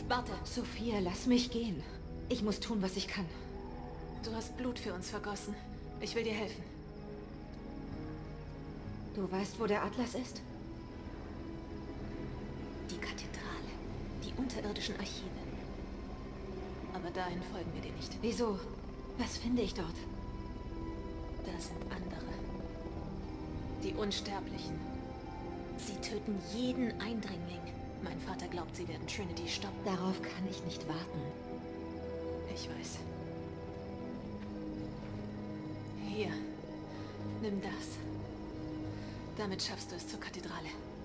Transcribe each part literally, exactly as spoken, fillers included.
Warte. Sophia, lass mich gehen. Ich muss tun, was ich kann. Du hast Blut für uns vergossen. Ich will dir helfen. Du weißt, wo der Atlas ist? Die Kathedrale. Die unterirdischen Archive. Aber dahin folgen wir dir nicht. Wieso? Was finde ich dort? Das sind andere. Die Unsterblichen. Sie töten jeden Eindringling. Mein Vater glaubt, sie werden Trinity stoppen. Darauf kann ich nicht warten. Ich weiß. Hier. Nimm das. Damit schaffst du es zur Kathedrale.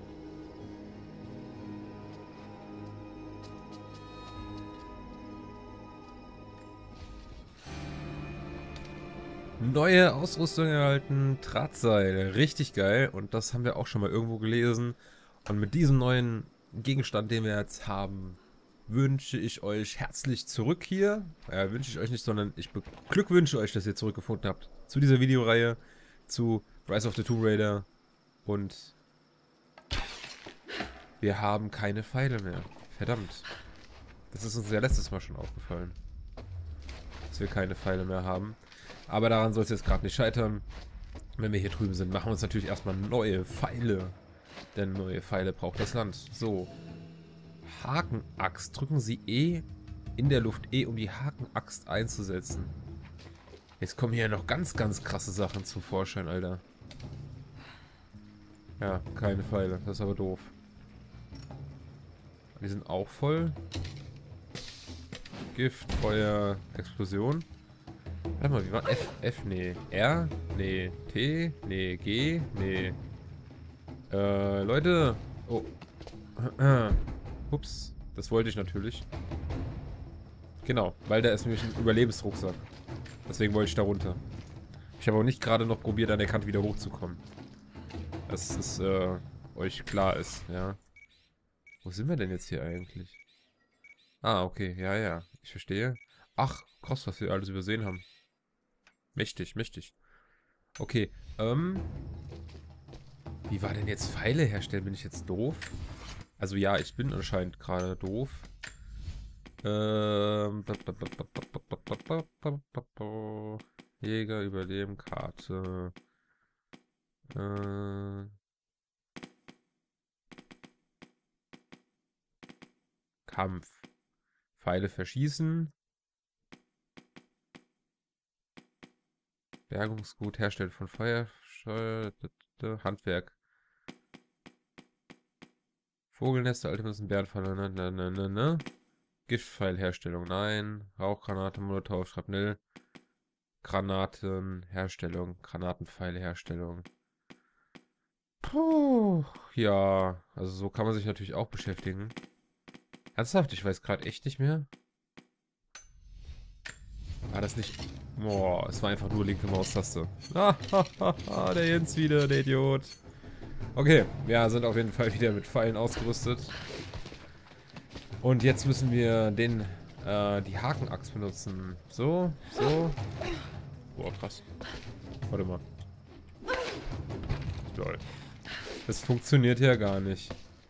Neue Ausrüstung erhalten, Drahtseil, richtig geil. Und das haben wir auch schon mal irgendwo gelesen. Und mit diesem neuen Gegenstand, den wir jetzt haben, wünsche ich euch herzlich zurück hier. Ja, wünsche ich euch nicht, sondern ich beglückwünsche euch, dass ihr zurückgefunden habt zu dieser Videoreihe, zu Rise of the Tomb Raider. Und wir haben keine Pfeile mehr. Verdammt. Das ist uns ja letztes Mal schon aufgefallen, dass wir keine Pfeile mehr haben. Aber daran soll es jetzt gerade nicht scheitern. Wenn wir hier drüben sind, machen wir uns natürlich erstmal neue Pfeile. Denn neue Pfeile braucht das Land. So. Hakenaxt. Drücken Sie E in der Luft E, um die Hakenaxt einzusetzen. Jetzt kommen hier noch ganz, ganz krasse Sachen zum Vorschein, Alter. Ja, keine Pfeile. Das ist aber doof. Die sind auch voll. Gift, Feuer, Explosion. Warte mal, wie war F? F? Nee. R? Nee. T? Nee. G? Nee. Äh, Leute. Oh. Ups. Das wollte ich natürlich. Genau, weil da ist nämlich ein Überlebensrucksack. Deswegen wollte ich da runter. Ich habe auch nicht gerade noch probiert, an der Kante wieder hochzukommen. Dass es äh, euch klar ist, ja. Wo sind wir denn jetzt hier eigentlich? Ah, okay. Ja, ja. Ich verstehe. Ach, krass, was wir alles übersehen haben. Mächtig, mächtig. Okay, ähm... wie war denn jetzt Pfeile herstellen? Bin ich jetzt doof? Also ja, ich bin anscheinend gerade doof. Ähm... Jäger, Überleben, Karte. Äh... Kampf. Pfeile verschießen. Bergungsgut, Herstellen von Feuer, Handwerk. Vogelnester, alte müssen Bärenfalle, ne, ne, ne, ne, ne. Giftpfeilherstellung, nein. Rauchgranate, Molotov, Schrapnell. Granatenherstellung, Granatenpfeileherstellung. Puh, ja, also so kann man sich natürlich auch beschäftigen. Ernsthaft, ich weiß gerade echt nicht mehr. War das nicht... Boah, es war einfach nur linke Maustaste. Ah, der Jens wieder, der Idiot. Okay, ja, sind auf jeden Fall wieder mit Pfeilen ausgerüstet. Und jetzt müssen wir den, äh, die Hakenaxt benutzen. So, so. Boah, krass. Warte mal. Lol. Das funktioniert ja gar nicht.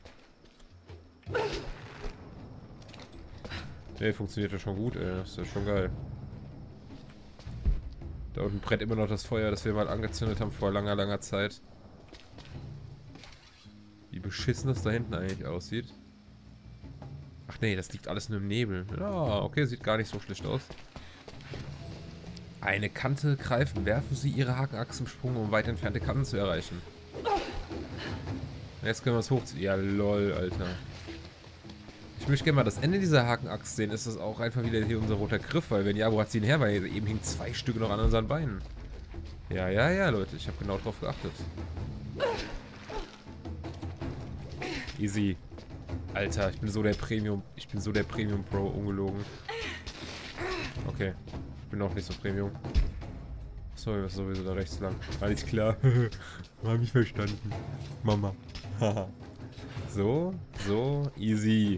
Ne, funktioniert ja schon gut, ey. Das ist ja schon geil. Da unten brennt immer noch das Feuer, das wir mal angezündet haben vor langer, langer Zeit. Wie beschissen das da hinten eigentlich aussieht. Ach nee, das liegt alles nur im Nebel. Ja, okay, sieht gar nicht so schlecht aus. Eine Kante greifen. Werfen Sie Ihre Hakenaxt im Sprung, um weit entfernte Kanten zu erreichen. Jetzt können wir es hochziehen. Ja, lol, Alter. Ich möchte gerne mal das Ende dieser Hakenaxt sehen. Ist das auch einfach wieder hier unser roter Griff? Weil wenn ja, wo hat sie ihn her? Weil eben hingen zwei Stücke noch an unseren Beinen. Ja, ja, ja, Leute. Ich habe genau drauf geachtet. Easy. Alter, ich bin so der Premium. Ich bin so der Premium Pro, ungelogen. Okay. Ich bin auch nicht so Premium. Sorry, was ist sowieso da rechts lang? Alles klar. Hab ich verstanden. Mama. So, so, easy.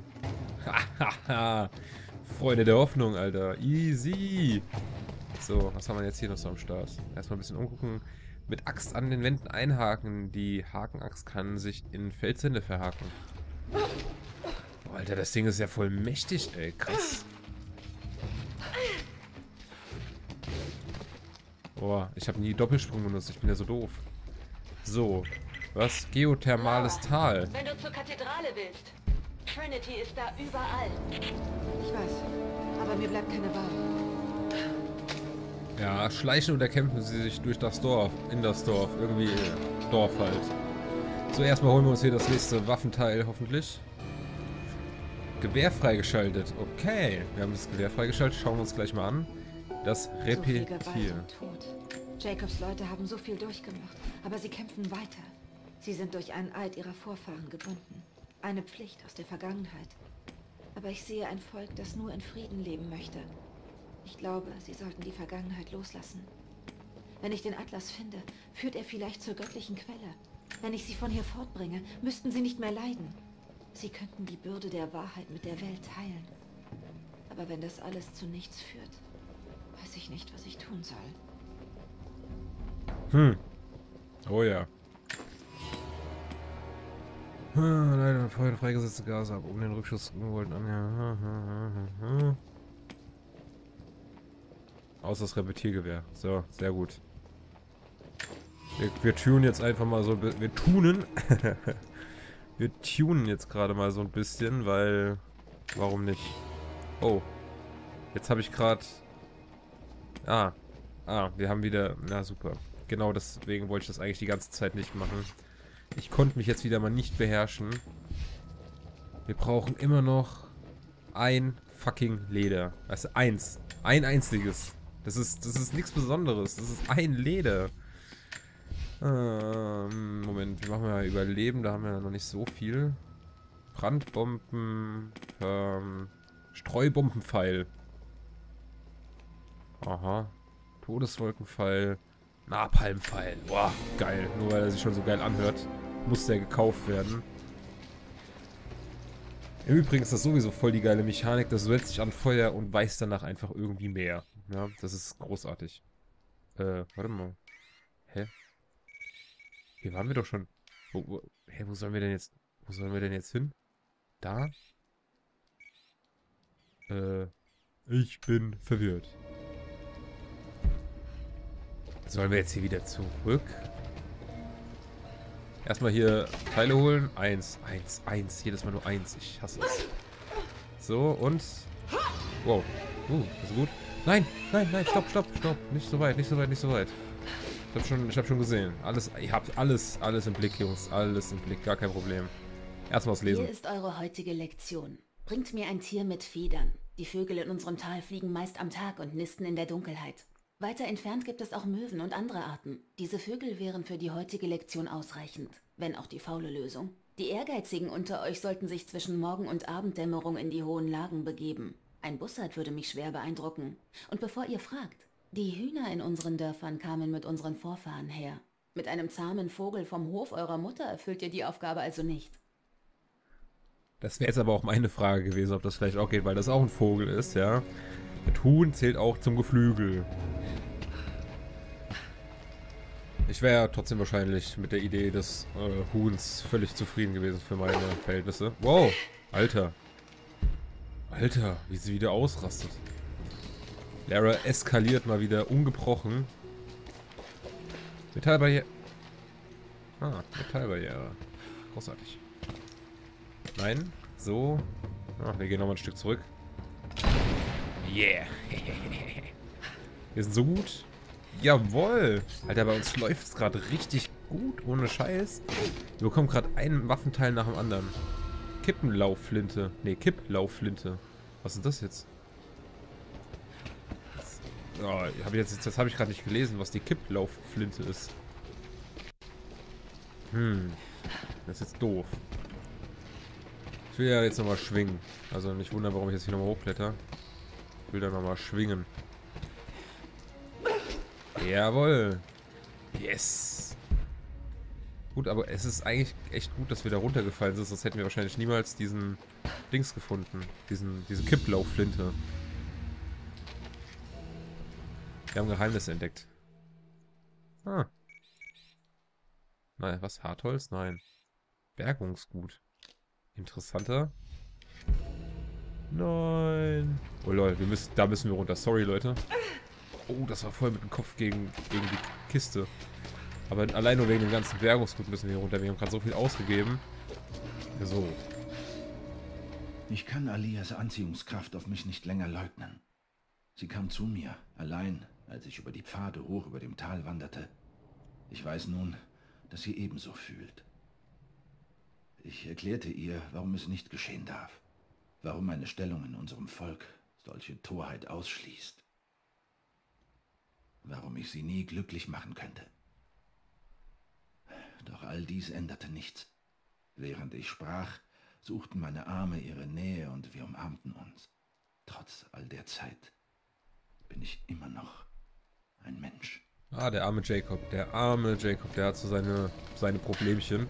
Freunde der Hoffnung, Alter. Easy. So, was haben wir jetzt hier noch so am Start? Erstmal ein bisschen umgucken. Mit Axt an den Wänden einhaken. Die Hakenaxt kann sich in Felswände verhaken. Boah, Alter, Alter, das Ding ist ja voll mächtig, ey. Krass. Boah, ich habe nie Doppelsprung benutzt. Ich bin ja so doof. So. Was? Geothermales Tal. Wenn du zur Kathedrale willst. Trinity ist da überall. Ich weiß. Aber mir bleibt keine Wahl. Ja, schleichen oder kämpfen sie sich durch das Dorf. In das Dorf. Irgendwie äh, Dorf halt. So, erstmal holen wir uns hier das nächste Waffenteil, hoffentlich. Gewehr freigeschaltet. Okay. Wir haben das Gewehr freigeschaltet. Schauen wir uns gleich mal an. Das Repetier. So viel Gewalt und Tod. Jacobs Leute haben so viel durchgemacht. Aber sie kämpfen weiter. Sie sind durch einen Eid ihrer Vorfahren gebunden. Eine Pflicht aus der Vergangenheit. Aber ich sehe ein Volk, das nur in Frieden leben möchte. Ich glaube, sie sollten die Vergangenheit loslassen. Wenn ich den Atlas finde, führt er vielleicht zur göttlichen Quelle. Wenn ich sie von hier fortbringe, müssten sie nicht mehr leiden. Sie könnten die Bürde der Wahrheit mit der Welt teilen. Aber wenn das alles zu nichts führt, weiß ich nicht, was ich tun soll. Hm. Oh ja. Leider Feuer freigesetzte Gase ab, um den Rückschuss wollten an. Außer das Repetiergewehr. So, sehr gut. Wir, wir tunen jetzt einfach mal so. Wir tunen. Wir tunen jetzt gerade mal so ein bisschen, weil. Warum nicht? Oh. Jetzt habe ich gerade. Ah. Ah, wir haben wieder. Na super. Genau deswegen wollte ich das eigentlich die ganze Zeit nicht machen. Ich konnte mich jetzt wieder mal nicht beherrschen. Wir brauchen immer noch ein fucking Leder. Also eins. Ein einziges. Das ist, das ist nichts Besonderes. Das ist ein Leder. Ähm, Moment, wir machen mal Überleben. Da haben wir ja noch nicht so viel. Brandbomben. Ähm, Streubombenpfeil. Aha. Todeswolkenpfeil. Napalmpfeil. Boah, geil. Nur weil er sich schon so geil anhört, muss der gekauft werden. Im Übrigen ist das sowieso voll die geile Mechanik. Das setzt sich an Feuer und weiß danach einfach irgendwie mehr. Ja, das ist großartig. Äh, warte mal. Hä? Hier waren wir doch schon. Wo, wo, hä, wo sollen wir denn jetzt... Wo sollen wir denn jetzt hin? Da? Äh, ich bin verwirrt. Sollen wir jetzt hier wieder zurück? Erstmal hier Teile holen. Eins, eins, eins. Jedes Mal nur eins. Ich hasse es. So, und... Wow. Uh, ist gut. Nein, nein, nein, stopp, stopp, stopp. Nicht so weit, nicht so weit, nicht so weit. Ich hab schon, ich hab schon gesehen. Alles, ihr habt alles, alles im Blick, Jungs. Alles im Blick, gar kein Problem. Erstmal was lesen. Hier ist eure heutige Lektion. Bringt mir ein Tier mit Federn. Die Vögel in unserem Tal fliegen meist am Tag und nisten in der Dunkelheit. Weiter entfernt gibt es auch Möwen und andere Arten. Diese Vögel wären für die heutige Lektion ausreichend, wenn auch die faule Lösung. Die Ehrgeizigen unter euch sollten sich zwischen Morgen- und Abenddämmerung in die hohen Lagen begeben. Ein Bussard würde mich schwer beeindrucken. Und bevor ihr fragt, die Hühner in unseren Dörfern kamen mit unseren Vorfahren her. Mit einem zahmen Vogel vom Hof eurer Mutter erfüllt ihr die Aufgabe also nicht. Das wäre jetzt aber auch meine Frage gewesen, ob das vielleicht auch geht, weil das auch ein Vogel ist, ja. Das Huhn zählt auch zum Geflügel. Ich wäre ja trotzdem wahrscheinlich mit der Idee des äh, Huhns völlig zufrieden gewesen für meine Verhältnisse. Wow, Alter. Alter, wie sie wieder ausrastet. Lara eskaliert mal wieder ungebrochen. Metallbarriere. Ah, Metallbarriere. Großartig. Nein, so. Ah, wir gehen nochmal ein Stück zurück. Yeah. Wir sind so gut. Jawohl. Alter, bei uns läuft es gerade richtig gut, ohne Scheiß. Wir bekommen gerade einen Waffenteil nach dem anderen. Kippenlaufflinte. Ne, Kipplaufflinte. Was ist das jetzt? Das, oh, hab ich jetzt, das habe ich gerade nicht gelesen, was die Kipplaufflinte ist. Hm. Das ist jetzt doof. Ich will ja jetzt nochmal schwingen. Also nicht wundern, warum ich jetzt hier nochmal hochkletter. Ich will da nochmal schwingen. Jawohl. Yes. Gut, aber es ist eigentlich echt gut, dass wir da runtergefallen sind. Sonst hätten wir wahrscheinlich niemals diesen Dings gefunden. Diesen, diese Kipplaufflinte. Wir haben Geheimnisse entdeckt. Ah. Nein, was? Hartholz? Nein. Bergungsgut. Interessanter. Nein. Oh lol, wir müssen, da müssen wir runter. Sorry, Leute. Oh, das war voll mit dem Kopf gegen, gegen die Kiste. Aber allein nur wegen dem ganzen Bergungsgut müssen wir hier runter. Wir haben gerade so viel ausgegeben. So. Ich kann Alias Anziehungskraft auf mich nicht länger leugnen. Sie kam zu mir, allein, als ich über die Pfade hoch über dem Tal wanderte. Ich weiß nun, dass sie ebenso fühlt. Ich erklärte ihr, warum es nicht geschehen darf. Warum meine Stellung in unserem Volk solche Torheit ausschließt. Warum ich sie nie glücklich machen könnte. Doch all dies änderte nichts. Während ich sprach, suchten meine Arme ihre Nähe und wir umarmten uns. Trotz all der Zeit bin ich immer noch ein Mensch. Ah, der arme Jacob. Der arme Jacob, der hat so seine, seine Problemchen.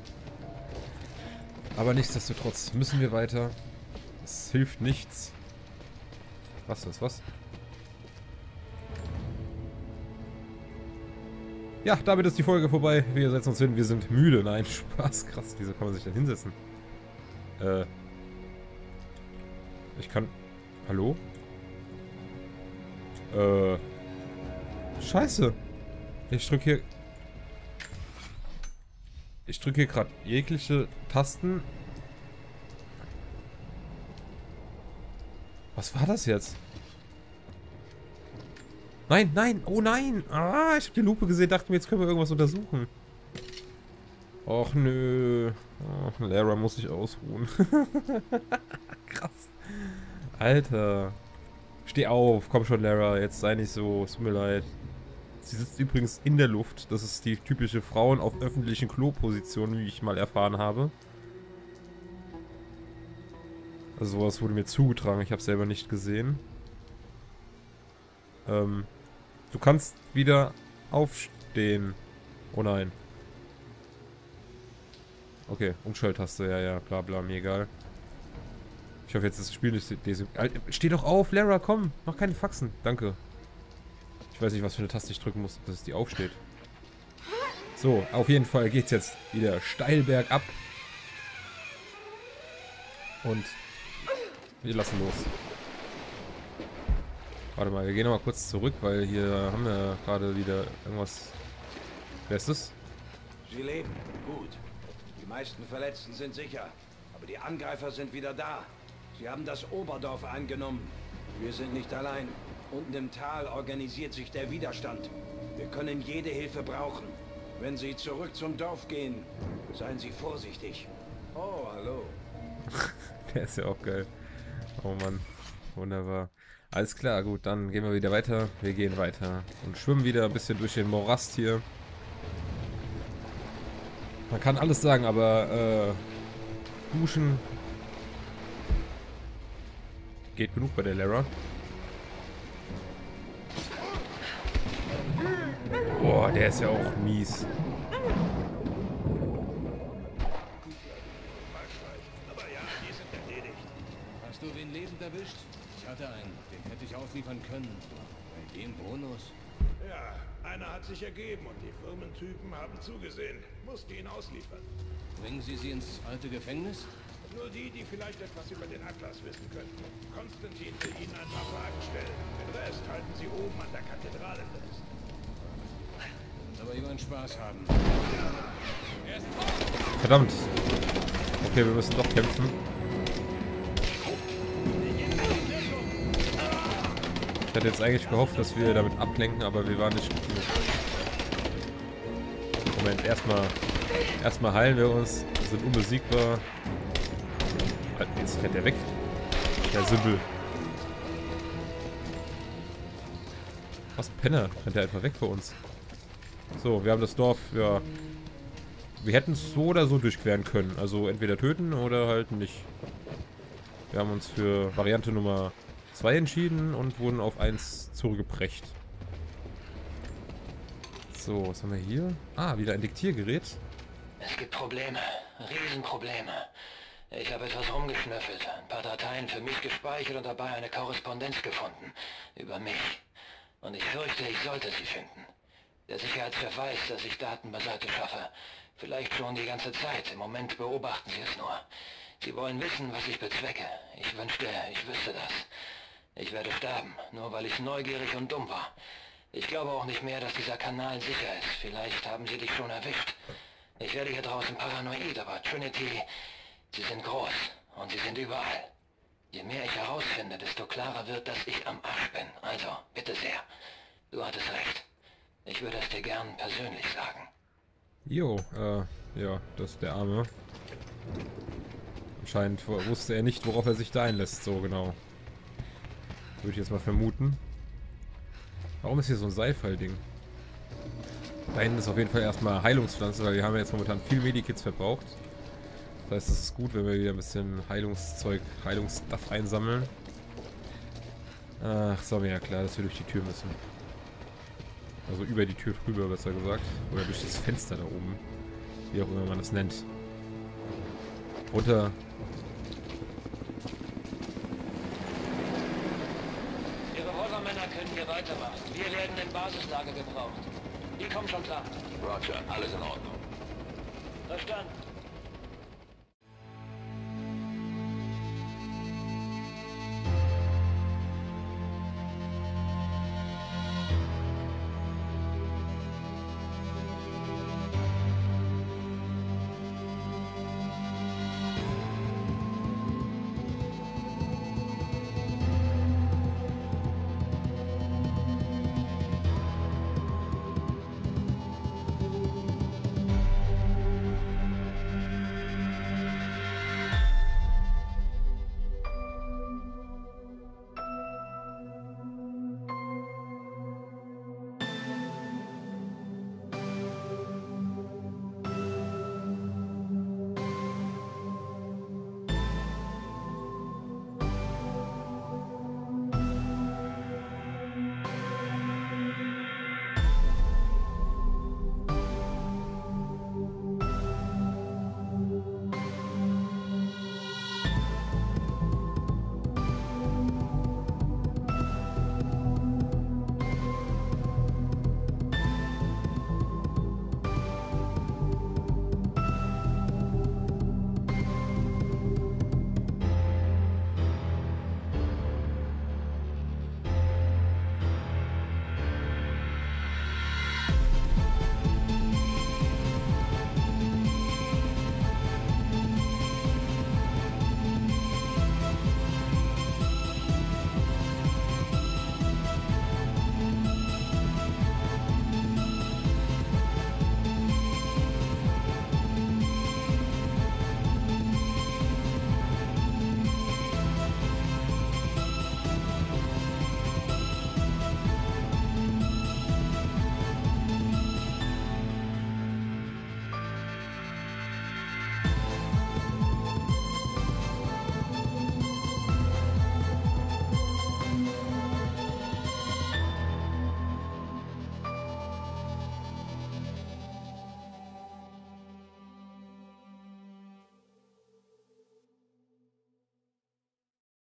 Aber nichtsdestotrotz müssen wir weiter. Es hilft nichts. Was ist was? Ja, damit ist die Folge vorbei. Wir setzen uns hin. Wir sind müde. Nein, Spaß. Krass. Wieso kann man sich denn hinsetzen? Äh. Ich kann... Hallo? Äh. Scheiße. Ich drücke hier... Ich drücke hier gerade jegliche Tasten. Was war das jetzt? Nein, nein, oh nein. Ah, ich habe die Lupe gesehen, dachte mir, jetzt können wir irgendwas untersuchen. Och nö. Ach, Lara muss sich ausruhen. Krass. Alter. Steh auf, komm schon, Lara, jetzt sei nicht so, es tut mir leid. Sie sitzt übrigens in der Luft. Das ist die typische Frauen auf öffentlichen Kloposition, wie ich mal erfahren habe. Also sowas wurde mir zugetragen, ich habe selber nicht gesehen. Ähm, du kannst wieder aufstehen. Oh nein. Okay, Umschalttaste, ja, ja, bla bla, mir egal. Ich hoffe jetzt, das Spiel nicht... Steh doch auf, Lara, komm, mach keine Faxen, danke. Ich weiß nicht, was für eine Taste ich drücken muss, dass die aufsteht. So, auf jeden Fall geht's jetzt wieder steil bergab. Und wir lassen los. Warte mal, wir gehen nochmal kurz zurück, weil hier haben wir gerade wieder irgendwas... Wer ist das? Sie leben. Gut. Die meisten Verletzten sind sicher. Aber die Angreifer sind wieder da. Sie haben das Oberdorf eingenommen. Wir sind nicht allein. Unten im Tal organisiert sich der Widerstand. Wir können jede Hilfe brauchen. Wenn Sie zurück zum Dorf gehen, seien Sie vorsichtig. Oh, hallo. Der ist ja auch geil. Oh Mann. Wunderbar. Alles klar, gut, dann gehen wir wieder weiter. Wir gehen weiter und schwimmen wieder ein bisschen durch den Morast hier. Man kann alles sagen, aber äh, duschen geht genug bei der Lara. Boah, der ist ja auch mies. Aber ja, die sind erledigt. Hast du wen lebend erwischt? Ich hatte einen, den hätte ich ausliefern können. Bei dem Bonus? Ja, einer hat sich ergeben und die Firmentypen haben zugesehen. Musste ihn ausliefern. Bringen Sie sie ins alte Gefängnis? Nur die, die vielleicht etwas über den Atlas wissen könnten. Konstantin will Ihnen ein paar Fragen stellen. Den Rest halten Sie oben an der Kathedrale fest. Aber über einen Spaß haben. Verdammt. Okay, wir müssen doch kämpfen. Ich hatte jetzt eigentlich gehofft, dass wir damit ablenken, aber wir waren nicht gut genug. Moment, erstmal erstmal heilen wir uns. Wir sind unbesiegbar. Jetzt fährt der weg. Der Sümpel. Was ein Penner. Rennt der einfach weg vor uns. So, wir haben das Dorf, ja. Wir hätten es so oder so durchqueren können. Also entweder töten oder halt nicht. Wir haben uns für Variante Nummer zwei entschieden und wurden auf eins zurückgeprescht. So, was haben wir hier? Ah, wieder ein Diktiergerät. Es gibt Probleme. Riesenprobleme. Ich habe etwas rumgeschnüffelt, ein paar Dateien für mich gespeichert und dabei eine Korrespondenz gefunden. Über mich. Und ich fürchte, ich sollte sie finden. Der Sicherheitschef weiß, dass ich Daten beiseite schaffe. Vielleicht schon die ganze Zeit. Im Moment beobachten sie es nur. Sie wollen wissen, was ich bezwecke. Ich wünschte, ich wüsste das. Ich werde sterben, nur weil ich neugierig und dumm war. Ich glaube auch nicht mehr, dass dieser Kanal sicher ist. Vielleicht haben sie dich schon erwischt. Ich werde hier draußen paranoid, aber Trinity, sie sind groß und sie sind überall. Je mehr ich herausfinde, desto klarer wird, dass ich am Arsch bin. Also, bitte sehr. Du hattest recht. Ich würde es dir gern persönlich sagen. Jo, äh, ja, das ist der Arme. Anscheinend wusste er nicht, worauf er sich da einlässt, so genau. Würde ich jetzt mal vermuten. Warum ist hier so ein Seifall-Ding? Da hinten ist auf jeden Fall erstmal Heilungspflanze, weil wir haben ja jetzt momentan viel Medikits verbraucht. Das heißt, es ist gut, wenn wir wieder ein bisschen Heilungszeug, Heilungsstuff einsammeln. Ach, ist aber ja klar, dass wir durch die Tür müssen. Also über die Tür drüber, besser gesagt. Oder durch das Fenster da oben. Wie auch immer man das nennt. Runter. Ihre Revolvermänner können hier weitermachen. Wir werden in Basislager gebraucht. Die kommen schon klar. Roger, alles in Ordnung. Verstanden.